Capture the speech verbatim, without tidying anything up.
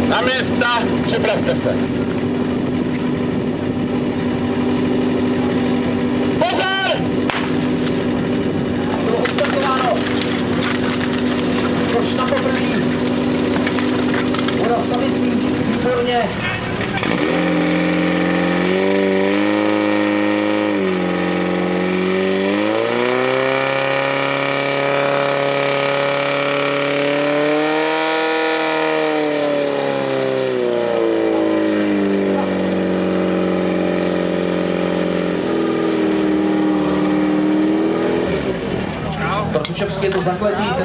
Na místa, připravte se. Pozor! Bylo odstartováno. Koš na poprví. Voda v Savicích, výborně. Pro Tučevský je to zakletí.